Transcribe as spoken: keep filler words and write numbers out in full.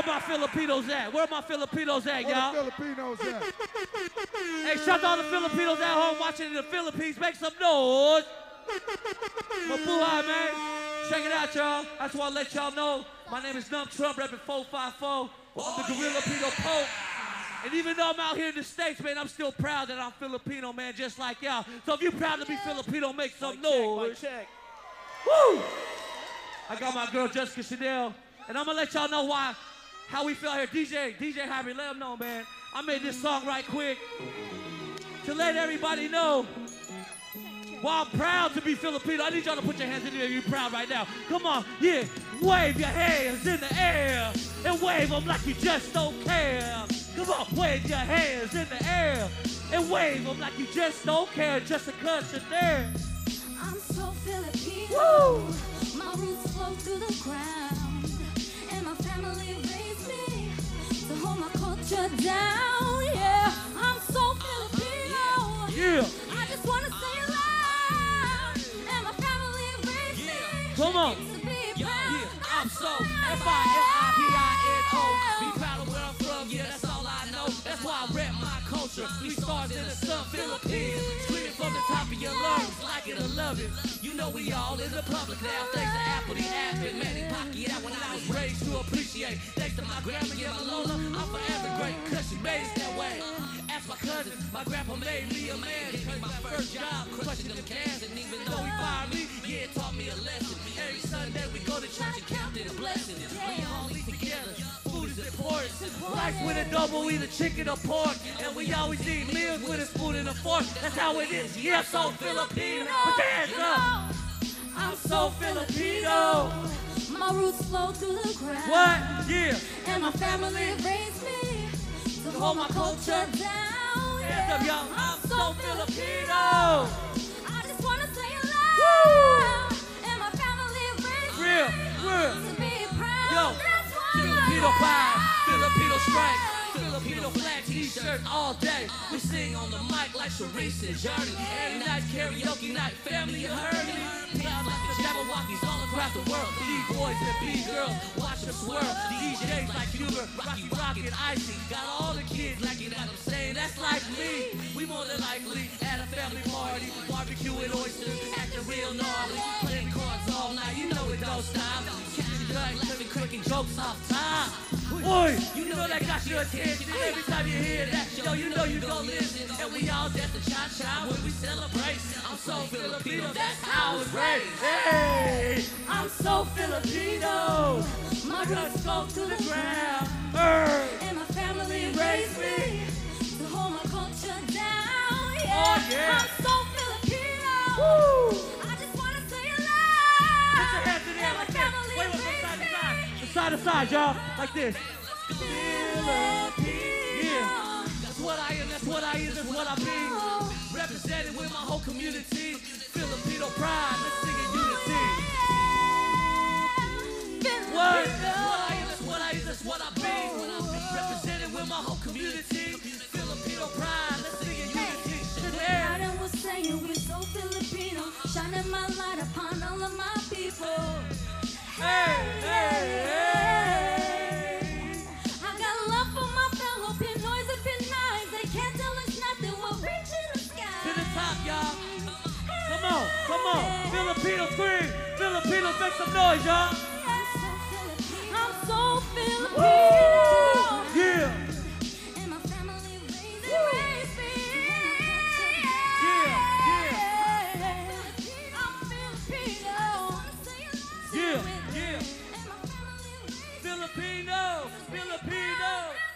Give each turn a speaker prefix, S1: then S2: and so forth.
S1: Where my Filipinos at? Where my Filipinos at, y'all?
S2: Where the Filipinos at?
S1: Hey, shout out to all the Filipinos at home watching in the Philippines. Make some noise. Mabuhay, man. Check it out, y'all. I just want to let y'all know my name is Nump Trump, repping four five four. I'm the Gorilla Pino Pope. And even though I'm out here in the States, man, I'm still proud that I'm Filipino, man, just like y'all. So if you're proud to be Filipino, make some noise.
S3: Check, check.
S1: Woo! I got my girl Jessica Chanel, and I'm gonna let y'all know why, how we feel here. D J, D J Harvey, let them know, man. I made this song right quick to let everybody know why I'm proud to be Filipino. I need y'all to put your hands in the air if you're proud right now. Come on, yeah. Wave your hands in the air and wave them like you just don't care. Come on, wave your hands in the air and wave them like you just don't care, just because you're there.
S4: I'm so Filipino.
S1: Woo!
S4: My roots flow through the ground, and my family raised me to hold my culture down. Yeah, I'm so Filipino.
S1: Yeah.
S4: I just wanna say it loud, and my family raised me.
S1: Come on.
S4: To be proud.
S3: Yeah, I'm so F I L I P I N O. Be proud of where I'm from, yeah, that's all I know. That's why I rap my culture. We stars in the sun, Philippines. Screaming from the top of your lungs, like it or love it. You know we all in the public now. Thanks to Apple, the app, and Manny Pacquiao when I was raised to appreciate. Thanks to my grandma, yeah, my Lola, I'm forever great, cause she made us that way. Ask my cousins, my grandpa made me a man. Gave me my first job, crushing them cans, and even though he fired me, yeah, it taught me a lesson. Every Sunday we go to church and count it a blessing. We all eat together, food is important.
S1: Rice with a double, either chicken or pork. And we always eat meals with a spoon and a fork. That's how it is. Yeah, I'm so Filipino. Put your hands up. I'm so Filipino.
S4: My roots flow through the ground.
S1: What? Yeah.
S4: And my family raised me to hold my culture down.
S1: Hands up, y'all. I'm so Filipino.
S4: I just wanna say it loud. And my family raised
S1: Real,
S4: me
S1: real.
S4: to be proud.
S1: Yo,
S4: That's why
S1: Filipino pie, Filipino strike, Filipino flag t-shirt all day. We sing on the mic like Sharice and Journey. Every night karaoke night, family you heard me. Proud like the Jabberwockies all across the world. B-boys and B-girls, watch them swirl. D Js like Huber, Rocky Rock and Icy. Got all the kids like it, I'm saying that's like me. We more than likely at a family party, barbecue and oysters, acting real gnarly, playing cards all night. You know it don't stop. Catching guys, living quick and jokes off time. Boy, you know that got your attention. Every time you hear that, yo, you know you gon' listen. And we all dance to cha-cha when we celebrate. I'm so Filipino, that's how I was raised. Hey, I'm so Filipino. My roots go to the ground.
S4: and my family raised me to hold my culture down. Yeah,
S1: Oh, yeah.
S4: I'm so Filipino.
S1: Woo.
S4: I just wanna say it loud.
S1: Put your hands in the air
S4: And my
S1: like this.
S4: family
S1: Wait, wait, from
S4: raised
S1: side to
S4: me.
S1: side. From side to side, y'all. Like this.
S4: Filipino.
S1: Yeah. That's what I am, that's what I is, that's what I be. Represented with my whole community. Filipino pride, let's sing in unity. What? That's what I am, that's what I is, that's what I be. Represented with my whole community. Filipino pride, let's sing in unity.
S4: I done was saying we're so Filipino, shining my light upon all of my people.
S1: Hey, hey, hey.
S4: I got love for my fellow Pinoys and Pinoys. They can't tell us nothing. We're reaching the sky.
S1: To the top, y'all. Come on, come on. Filipino scream. Filipinos make some noise, y'all.
S4: I'm so Filipino.
S1: Yeah.
S4: And my family raised raised me.
S1: Yeah,
S4: I'm Filipino.
S1: Yeah, yeah.
S4: And my family raised me.
S1: Filipino, Filipino.